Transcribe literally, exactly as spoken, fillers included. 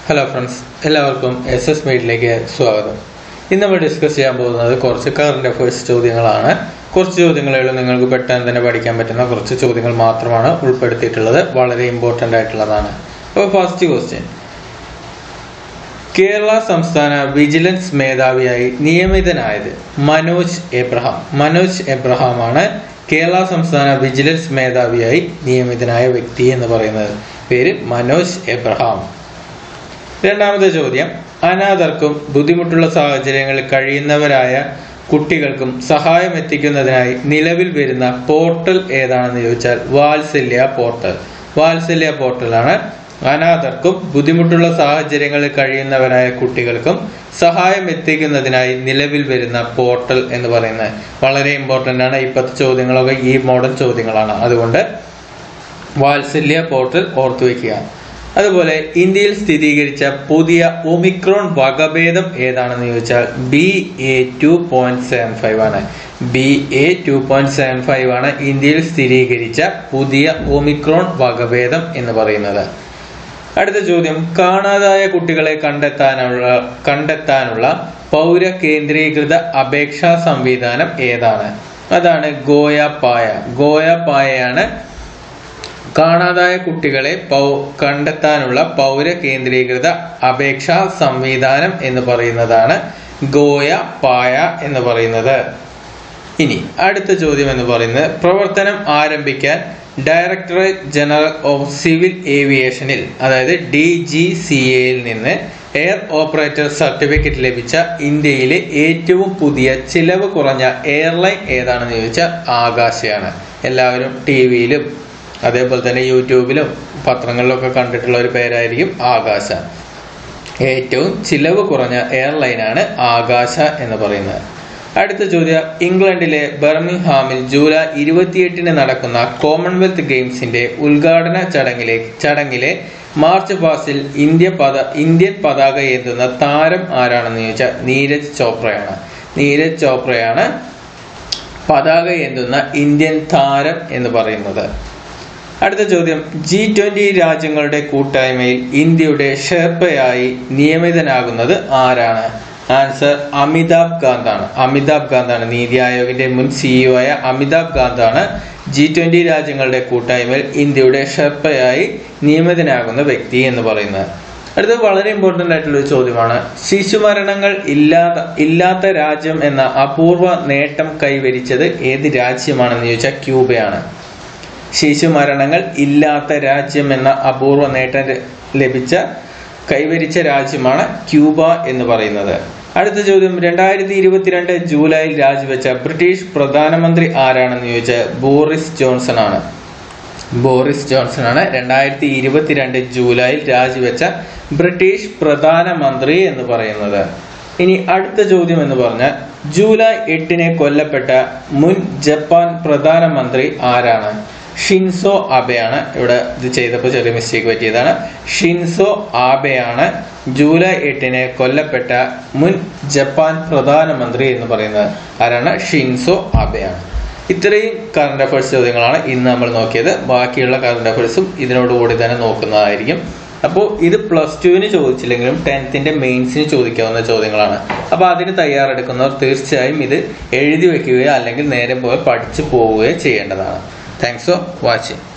Hello friends, എല്ലാവർക്കും S S മീഡിയയിലേക്ക് സ്വാഗതം. ഇന്ന് നമ്മൾ ഡിസ്കസ് ചെയ്യാൻ പോകുന്നത് കുറച്ച് കറണ്ട് അഫയേഴ്സ് ചോദ്യങ്ങളാണ്. കുറച്ച് ചോദ്യങ്ങളേ നിങ്ങൾക്ക് പെട്ടെന്ന് തന്നെ പഠിക്കാൻ പറ്റുന്ന കുറച്ച് ചോദ്യങ്ങൾ മാത്രമാണ് ഉൾപ്പെടുത്തിയിട്ടുള്ളത്. വളരെ ഇമ്പോർട്ടൻ്റ് ആയിട്ടുള്ളതാണ്. അപ്പോൾ ഫസ്റ്റ് ക്വസ്റ്റ്യൻ, കേരള സംസ്ഥാന വിജിലൻസ് മേധാവിയായി നിയമിതനായത് മനോജ് എബ്രഹാം. മനോജ് എബ്രഹാം ആണ് കേരള സംസ്ഥാന വിജിലൻസ് മേധാവിയായി നിയമിതനായ വ്യക്തി എന്ന് പറയുന്നത്. പേര് മനോജ് എബ്രഹാം. രണ്ടാമത്തെ ചോദ്യം, അനാഥർക്കും ബുദ്ധിമുട്ടുള്ള സാഹചര്യങ്ങളിൽ കഴിയുന്നവരായ കുട്ടികൾക്കും സഹായം എത്തിക്കുന്നതിനായി നിലവിൽ വരുന്ന പോർട്ടൽ ഏതാണെന്ന് ചോദിച്ചാൽ വാത്സല്യ പോർട്ടൽ. വാത്സല്യ പോർട്ടലാണ് അനാഥർക്കും ബുദ്ധിമുട്ടുള്ള സാഹചര്യങ്ങളിൽ കഴിയുന്നവരായ കുട്ടികൾക്കും സഹായം എത്തിക്കുന്നതിനായി നിലവിൽ വരുന്ന പോർട്ടൽ എന്ന് പറയുന്നത്. വളരെ ഇമ്പോർട്ടൻ്റ് ആണ്. ഇപ്പോഴത്തെ ചോദ്യങ്ങളൊക്കെ ഈ മോഡൽ ചോദ്യങ്ങളാണ്. അതുകൊണ്ട് വാത്സല്യ പോർട്ടൽ ഓർത്തു വയ്ക്കുക. അതുപോലെ ഇന്ത്യയിൽ സ്ഥിരീകരിച്ച പുതിയ ഒമിക്രോൺ വകഭേദം ഏതാണെന്ന് ചോദിച്ചാൽ B A two point seven five ആണ്. B A two point seven five ആണ് ഇന്ത്യയിൽ സ്ഥിരീകരിച്ച പുതിയ ഒമിക്രോൺ വകഭേദം എന്ന് പറയുന്നത്. അടുത്ത ചോദ്യം, കാണാതായ കുട്ടികളെ കണ്ടെത്താനുള്ള കണ്ടെത്താനുള്ള പൗര കേന്ദ്രീകൃത അപേക്ഷാ സംവിധാനം ഏതാണ്? അതാണ് ഗോയ പായ. ഗോയ പായയാണ് കാണാതായ കുട്ടികളെ പൗ കണ്ടെത്താനുള്ള പൗര കേന്ദ്രീകൃത അപേക്ഷാ സംവിധാനം എന്ന് പറയുന്നതാണ് ഗോയ പായ എന്ന് പറയുന്നത്. ഇനി അടുത്ത ചോദ്യം എന്ന് പറയുന്നത്, പ്രവർത്തനം ആരംഭിക്കാൻ ഡയറക്ടറേറ്റ് ജനറൽ ഓഫ് സിവിൽ ഏവിയേഷനിൽ അതായത് ഡി ജി സി എയിൽ നിന്ന് എയർ ഓപ്പറേറ്റർ സർട്ടിഫിക്കറ്റ് ലഭിച്ച ഇന്ത്യയിലെ ഏറ്റവും പുതിയ ചിലവ് കുറഞ്ഞ എയർലൈൻ ഏതാണെന്ന് ചോദിച്ചാൽ ആകാശയാണ്. എല്ലാവരും ടി വിയിലും അതേപോലെ തന്നെ യൂട്യൂബിലും പത്രങ്ങളിലൊക്കെ കണ്ടിട്ടുള്ള ഒരു പേരായിരിക്കും ആകാശ. ഏറ്റവും ചിലവ് കുറഞ്ഞ എയർലൈനാണ് ആകാശ എന്ന് പറയുന്നത്. അടുത്ത ചോദ്യം, ഇംഗ്ലണ്ടിലെ ബർമിംഗ്ഹാമിൽ ജൂലൈ ഇരുപത്തിയെട്ടിന് നടക്കുന്ന കോമൺവെൽത്ത് ഗെയിംസിന്റെ ഉദ്ഘാടന ചടങ്ങിലെ ചടങ്ങിലെ മാർച്ച് പാസ്റ്റിൽ ഇന്ത്യ പത ഇന്ത്യൻ പതാക ഏന്തുന്ന താരം ആരാണെന്ന് ചോദിച്ചാൽ നീരജ് ചോപ്രയാണ്. നീരജ് ചോപ്രയാണ് പതാക ഏന്തുന്ന ഇന്ത്യൻ താരം എന്ന് പറയുന്നത്. അടുത്ത ചോദ്യം, ജി ട്വന്റി രാജ്യങ്ങളുടെ കൂട്ടായ്മയിൽ ഇന്ത്യയുടെ ഷെർപ്പയായി നിയമിതനാകുന്നത് ആരാണ്? ആൻസർ അമിതാഭ് കാന്താണ്. അമിതാഭ് കാന്താണ് നീതി ആയോഗിന്റെ മുൻ സിഇഒ ആയ അമിതാഭ് കാന്താണ് ജി ട്വന്റി രാജ്യങ്ങളുടെ കൂട്ടായ്മയിൽ ഇന്ത്യയുടെ ഷെർപ്പയായി നിയമിതനാകുന്ന വ്യക്തി എന്ന് പറയുന്നത്. അടുത്തത് വളരെ ഇമ്പോർട്ടന്റ് ആയിട്ടുള്ള ഒരു ചോദ്യമാണ്, ശിശുമരണങ്ങൾ ഇല്ലാത്ത ഇല്ലാത്ത രാജ്യം എന്ന അപൂർവ നേട്ടം കൈവരിച്ചത് ഏത് രാജ്യമാണെന്ന് ചോദിച്ചാൽ ക്യൂബയാണ്. ശിശുമരണങ്ങൾ ഇല്ലാത്ത രാജ്യം എന്ന അപൂർവ നേട്ടം ലഭിച്ച കൈവരിച്ച രാജ്യമാണ് ക്യൂബ എന്ന് പറയുന്നത്. അടുത്ത ചോദ്യം, രണ്ടായിരത്തി ഇരുപത്തിരണ്ട് ജൂലൈയിൽ രാജിവെച്ച ബ്രിട്ടീഷ് പ്രധാനമന്ത്രി ആരാണെന്ന് ചോദിച്ചാൽ ബോറിസ് ജോൺസൺ ആണ്. ബോറിസ് ജോൺസൺ ആണ് രണ്ടായിരത്തി ഇരുപത്തിരണ്ട് ജൂലൈയിൽ രാജിവെച്ച ബ്രിട്ടീഷ് പ്രധാനമന്ത്രി എന്ന് പറയുന്നത്. ഇനി അടുത്ത ചോദ്യം എന്ന് പറഞ്ഞാൽ, ജൂലൈ എട്ടിന് കൊല്ലപ്പെട്ട മുൻ ജപ്പാൻ പ്രധാനമന്ത്രി ആരാണ്? ഷിൻസോ ആബെയാണ്. ഇവിടെ ഇത് ചെയ്തപ്പോൾ ചെറിയ മിസ്റ്റേക്ക് പറ്റിയതാണ്. ഷിൻസോ ആബെയാണ് ജൂലൈ എട്ടിന് കൊല്ലപ്പെട്ട മുൻ ജപ്പാൻ പ്രധാനമന്ത്രി എന്ന് പറയുന്നത്. ആരാണ്? ഷിൻസോ ആബെയാണ്. ഇത്രയും കറണ്ട് അഫയേഴ്സ് ചോദ്യങ്ങളാണ് ഇന്ന് നമ്മൾ നോക്കിയത്. ബാക്കിയുള്ള കറണ്ട് അഫയേഴ്സും ഇതിനോടുകൂടി തന്നെ നോക്കുന്നതായിരിക്കും. അപ്പോൾ ഇത് പ്ലസ് ടുവിന് ചോദിച്ചില്ലെങ്കിലും ടെൻത്തിന്റെ മെയിൻസിന് ചോദിക്കാവുന്ന ചോദ്യങ്ങളാണ്. അപ്പോൾ അതിന് തയ്യാറെടുക്കുന്നവർ തീർച്ചയായും ഇത് എഴുതി വെക്കുകയോ അല്ലെങ്കിൽ നേരെ പോയി പഠിച്ചു പോവുകയോ ചെയ്യേണ്ടതാണ്. Thanks for watching.